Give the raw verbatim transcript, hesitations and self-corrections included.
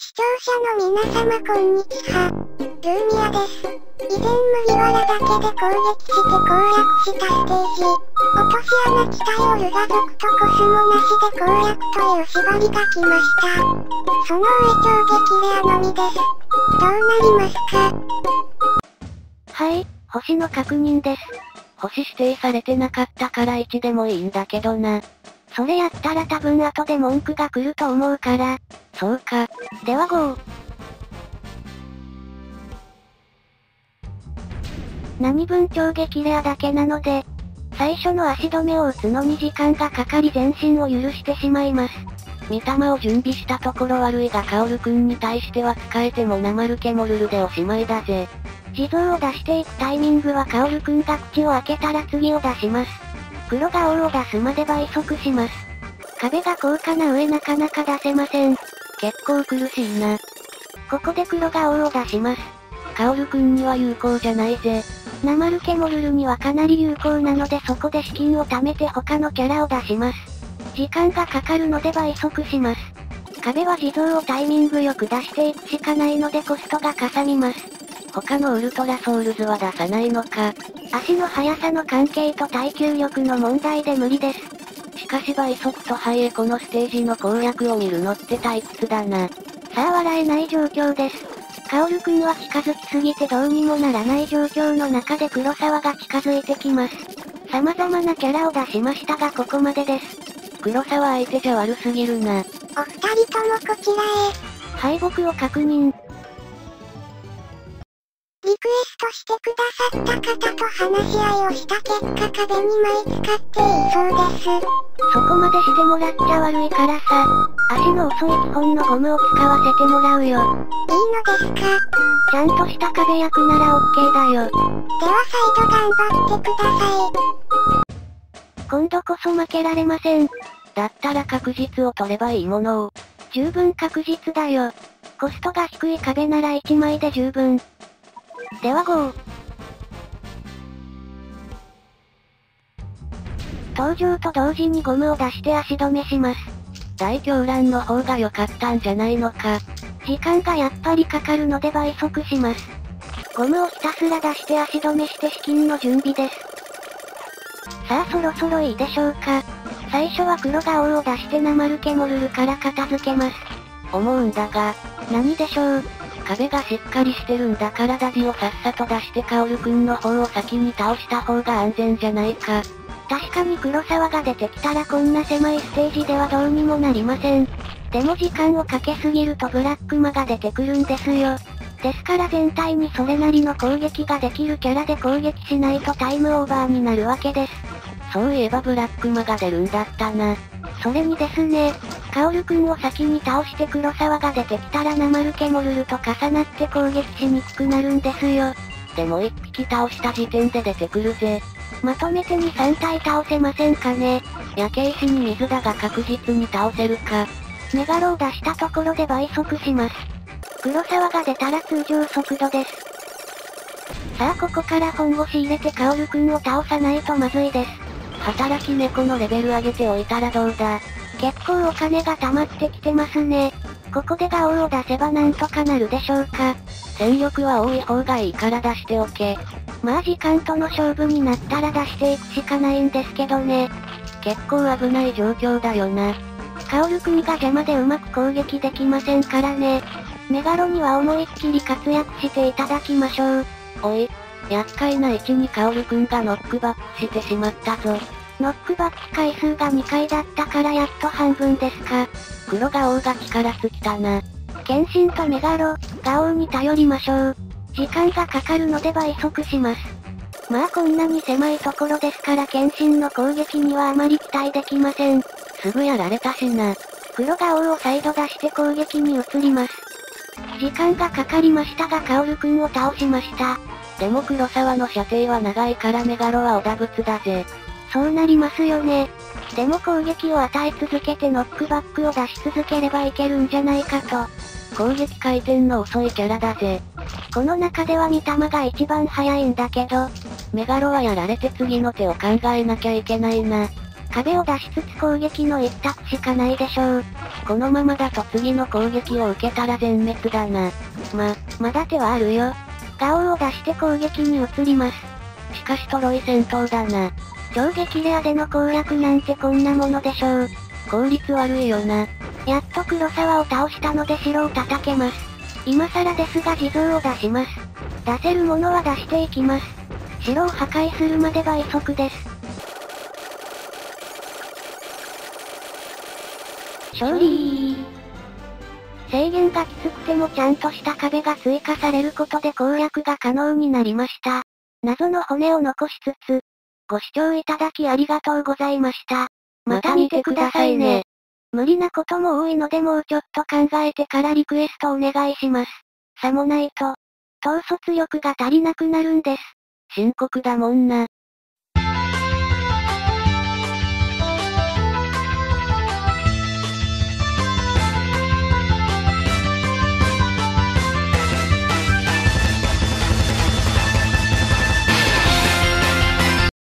視聴者の皆様こんにちは。ルーミアです。以前麦わらだけで攻撃して攻略したステージ、落とし穴北へオルガ族とコスモなしで攻略という縛りが来ました。その上超激レアのみです。どうなりますか？ はい、星の確認です。星指定されてなかったからいちでもいいんだけどな。それやったら多分後で文句が来ると思うから。そうか。ではご。何分超激レアだけなので、最初の足止めを打つのに時間がかかり前進を許してしまいます。御霊を準備したところ悪いがカオルくんに対しては使えてもナマルケモルルでおしまいだぜ。地蔵を出していくタイミングはカオルくんが口を開けたら次を出します。黒が王を出すまで倍速します。壁が高価な上なかなか出せません。結構苦しいな。ここで黒が王を出します。カオルくんには有効じゃないぜ。ナマルケモルルにはかなり有効なのでそこで資金を貯めて他のキャラを出します。時間がかかるので倍速します。壁は地蔵をタイミングよく出していくしかないのでコストがかさみます。他のウルトラソウルズは出さないのか。足の速さの関係と耐久力の問題で無理です。しかし倍速とはいえこのステージの攻略を見るのって退屈だな。さあ笑えない状況です。カオルくんは近づきすぎてどうにもならない状況の中で黒沢が近づいてきます。様々なキャラを出しましたがここまでです。黒沢相手じゃ悪すぎるな。 お二人ともこちらへ。 敗北を確認。 リクエストしてくださった方と話し合いをした結果壁に枚使っていいそうです。 そこまでしてもらっちゃ悪いからさ。足の遅い基本のゴムを使わせてもらうよ。 いいのですか？ ちゃんとした壁役ならオッケーだよ。 では再度頑張ってください。 今度こそ負けられません。だったら確実を取ればいいものを。十分確実だよ。コストが低い壁ならいちまいで十分。ではご。登場と同時にゴムを出して足止めします。大狂乱の方が良かったんじゃないのか。時間がやっぱりかかるので倍速します。ゴムをひたすら出して足止めして資金の準備です。さあそろそろいいでしょうか。最初は黒が王を出してナマルケモルルから片付けます。思うんだが、何でしょう。壁がしっかりしてるんだからダディをさっさと出してカオルくんの方を先に倒した方が安全じゃないか。確かに黒沢が出てきたらこんな狭いステージではどうにもなりません。でも時間をかけすぎるとブラックマが出てくるんですよ。ですから全体にそれなりの攻撃ができるキャラで攻撃しないとタイムオーバーになるわけです。そういえばブラックマが出るんだったな。それにですね、カオルくんを先に倒して黒沢が出てきたらナマルケモルルと重なって攻撃しにくくなるんですよ。でも一匹倒した時点で出てくるぜ。まとめてに、さん体倒せませんかね。焼け石に水だが確実に倒せるか。メガロを出したところで倍速します。黒沢が出たら通常速度です。さあここから本腰入れてカオルくんを倒さないとまずいです。働き猫のレベル上げておいたらどうだ。結構お金が溜まってきてますね。ここでガオを出せばなんとかなるでしょうか。戦力は多い方がいいから出しておけ。まあ時間との勝負になったら出していくしかないんですけどね。結構危ない状況だよな。カオルくんが邪魔でうまく攻撃できませんからね。メガロには思いっきり活躍していただきましょう。おい、厄介な位置にカオルくんがノックバックしてしまったぞ。ノックバック回数がにかいだったからやっと半分ですか。黒ガオが力尽きたな。剣心とメガロ、ガオに頼りましょう。時間がかかるので倍速します。まあこんなに狭いところですから剣心の攻撃にはあまり期待できません。すぐやられたしな。黒ガオを再度出して攻撃に移ります。時間がかかりましたがカオルくんを倒しました。でも黒沢の射程は長いからメガロはおだぶつだぜ。そうなりますよね。でも攻撃を与え続けてノックバックを出し続ければいけるんじゃないかと。攻撃回転の遅いキャラだぜ。この中では御霊が一番早いんだけど、メガロはやられて次の手を考えなきゃいけないな。壁を出しつつ攻撃の一択しかないでしょう。 このままだと次の攻撃を受けたら全滅だな。ま、まだ手はあるよ。ガオーを出して攻撃に移ります。しかしトロイ戦闘だな。超激レアでの攻略なんてこんなものでしょう。効率悪いよな。やっと黒沢を倒したので城を叩けます。今更ですが地蔵を出します。出せるものは出していきます。城を破壊するまで倍速です。勝利ー。制限がきつくてもちゃんとした壁が追加されることで攻略が可能になりました。謎の骨を残しつつ、ご視聴いただきありがとうございました。また見てくださいね。無理なことも多いのでもうちょっと考えてからリクエストお願いします。さもないと、統率力が足りなくなるんです。深刻だもんな。